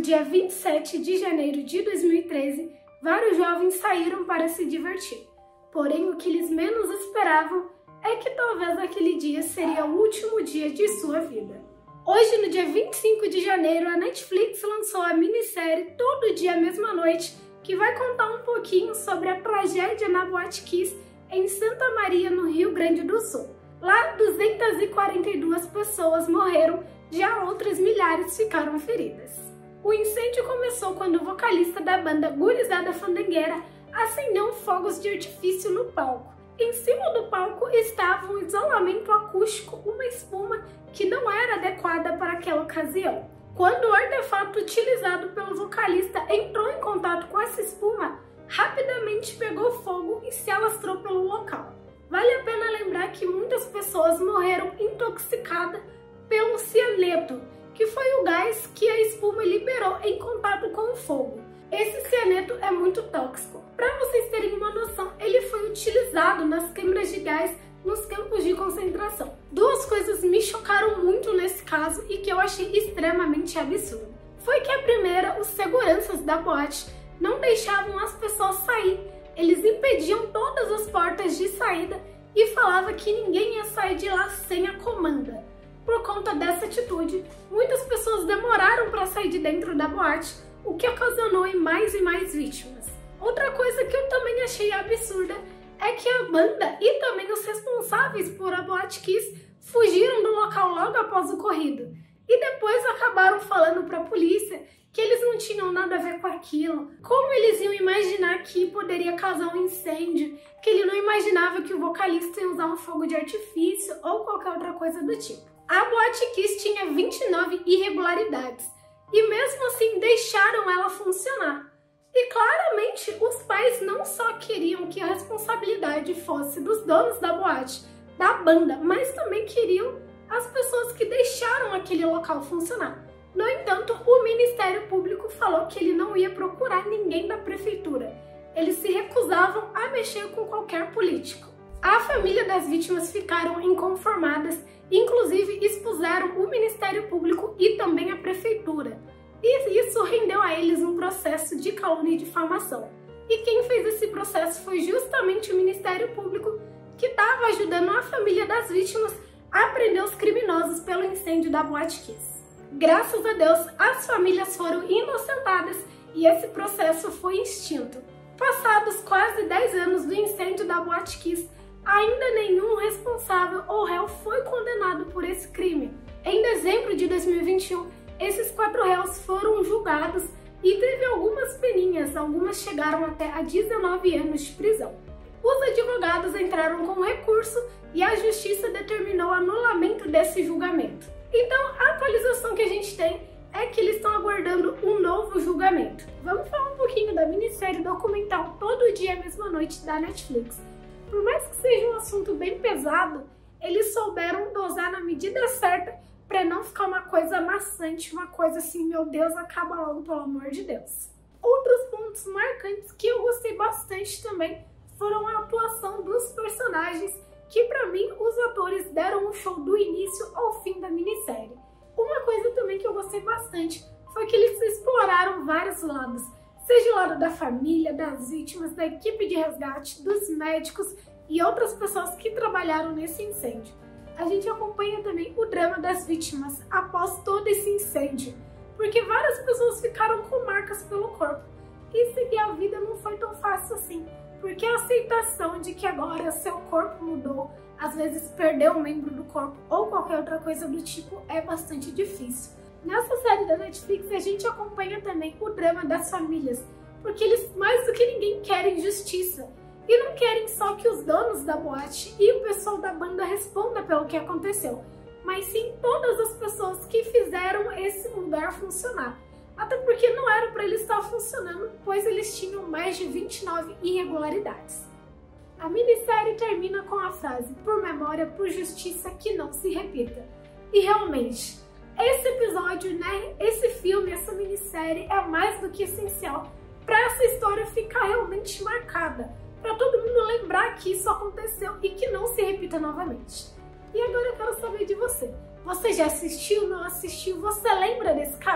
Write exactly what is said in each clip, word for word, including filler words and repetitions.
dia vinte e sete de janeiro de dois mil e treze, vários jovens saíram para se divertir. Porém, o que eles menos esperavam é que talvez aquele dia seria o último dia de sua vida. Hoje, no dia vinte e cinco de janeiro, a Netflix lançou a minissérie Todo Dia Mesma Noite, que vai contar um pouquinho sobre a tragédia na Boate Kiss em Santa Maria, no Rio Grande do Sul. Lá, duzentas e quarenta e duas pessoas morreram, já outras milhares ficaram feridas. O incêndio começou quando o vocalista da banda Gurizada Fandangueira acendeu fogos de artifício no palco. Em cima do palco estava um isolamento acústico, uma espuma que não era adequada para aquela ocasião. Quando o artefato utilizado pelo vocalista entrou em contato com essa espuma, rapidamente pegou fogo e se alastrou pelo local. Vale a pena lembrar que muitas pessoas morreram intoxicadas pelo cianeto, que foi o gás que a espuma liberou em contato com o fogo. Esse cianeto é muito tóxico. Para vocês terem uma noção, ele foi utilizado nas câmeras de gás nos campos de concentração. Duas coisas me chocaram muito nesse caso e que eu achei extremamente absurdo. Foi que a primeira, os seguranças da boate não deixavam as pessoas sair. Eles impediam todas as portas de saída e falavam que ninguém ia sair de lá sem a comanda. Por conta dessa atitude, muitas pessoas demoraram para sair de dentro da boate, o que ocasionou em mais e mais vítimas. Outra coisa que eu também achei absurda é que a banda e também os responsáveis por a Boate Kiss fugiram do local logo após o ocorrido e depois acabaram falando para a polícia que eles não tinham nada a ver com aquilo, como eles iam imaginar que poderia causar um incêndio, que ele não imaginava que o vocalista ia usar um fogo de artifício ou qualquer outra coisa do tipo. A Boate Kiss tinha vinte e nove irregularidades e mesmo assim deixaram ela funcionar. E claramente os pais não só queriam que a responsabilidade fosse dos donos da boate, da banda, mas também queriam as pessoas que deixaram aquele local funcionar. No entanto, o Ministério Público falou que ele não ia procurar ninguém da prefeitura. Eles se recusavam a mexer com qualquer político. A família das vítimas ficaram inconformadas, inclusive expuseram o Ministério Público e também a prefeitura. E isso rendeu a eles um processo de calúnia e difamação. E quem fez esse processo foi justamente o Ministério Público, que estava ajudando a família das vítimas a prender os criminosos pelo incêndio da Boate Kiss. Graças a Deus, as famílias foram inocentadas e esse processo foi extinto. Passados quase dez anos do incêndio da Boate Kiss, ainda nenhum responsável ou réu foi condenado por esse crime. Em dezembro de dois mil e vinte e um, esses quatro réus foram julgados e teve algumas peninhas, algumas chegaram até a dezenove anos de prisão. Os advogados entraram com recurso e a justiça determinou o anulamento desse julgamento. Então, a atualização que a gente tem é que eles estão aguardando um novo julgamento. Vamos falar um pouquinho da minissérie documental Todo Dia Mesma Noite da Netflix. Por mais que seja um assunto bem pesado, eles souberam dosar na medida certa para não ficar uma coisa maçante, uma coisa assim, meu Deus, acaba logo, pelo amor de Deus. Outros pontos marcantes que eu gostei bastante também foram a atuação dos personagens, que para mim os atores deram um show do início ao fim da minissérie. Uma coisa também que eu gostei bastante foi que eles exploraram vários lados, seja o lado da família, das vítimas, da equipe de resgate, dos médicos e outras pessoas que trabalharam nesse incêndio. A gente acompanha também o drama das vítimas após todo esse incêndio, porque várias pessoas ficaram com marcas pelo corpo e seguir a vida não foi tão fácil assim, porque a aceitação de que agora seu corpo mudou, às vezes perdeu um membro do corpo ou qualquer outra coisa do tipo, é bastante difícil. Nessa série da Netflix a gente acompanha também o drama das famílias, porque eles mais do que ninguém querem justiça. E não querem só que os donos da boate e o pessoal da banda respondam pelo que aconteceu, mas sim todas as pessoas que fizeram esse lugar funcionar. Até porque não era para ele estar funcionando, pois eles tinham mais de vinte e nove irregularidades. A minissérie termina com a frase, por memória, por justiça, que não se repita. E realmente, esse episódio, né, esse filme, essa minissérie é mais do que essencial para essa história ficar realmente marcada, para todo mundo lembrar que isso aconteceu e que não se repita novamente. E agora eu quero saber de você. Você já assistiu, não assistiu? Você lembra desse caso?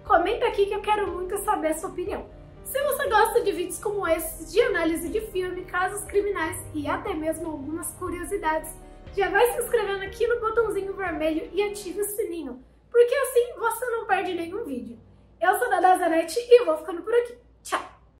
Comenta aqui que eu quero muito saber a sua opinião. Se você gosta de vídeos como esses, de análise de filme, casos criminais e até mesmo algumas curiosidades, já vai se inscrevendo aqui no botãozinho vermelho e ative o sininho, porque assim você não perde nenhum vídeo. Eu sou a Dada Zanetti e vou ficando por aqui. Tchau!